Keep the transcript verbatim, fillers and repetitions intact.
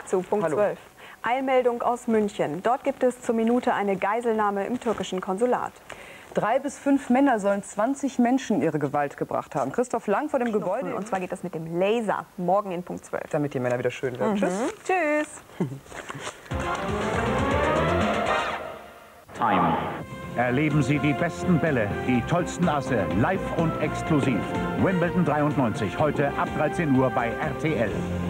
zu Punkt Hallo. zwölf. Eilmeldung aus München. Dort gibt es zur Minute eine Geiselnahme im türkischen Konsulat. Drei bis fünf Männer sollen zwanzig Menschen ihre Gewalt gebracht haben. Christoph Lang vor dem Gebäude. Und zwar geht das mit dem Laser. Morgen in Punkt zwölf. Damit die Männer wieder schön werden. Mhm. Tschüss. Tschüss. Time. Erleben Sie die besten Bälle, die tollsten Asse, live und exklusiv. Wimbledon dreiundneunzig, heute ab dreizehn Uhr bei R T L.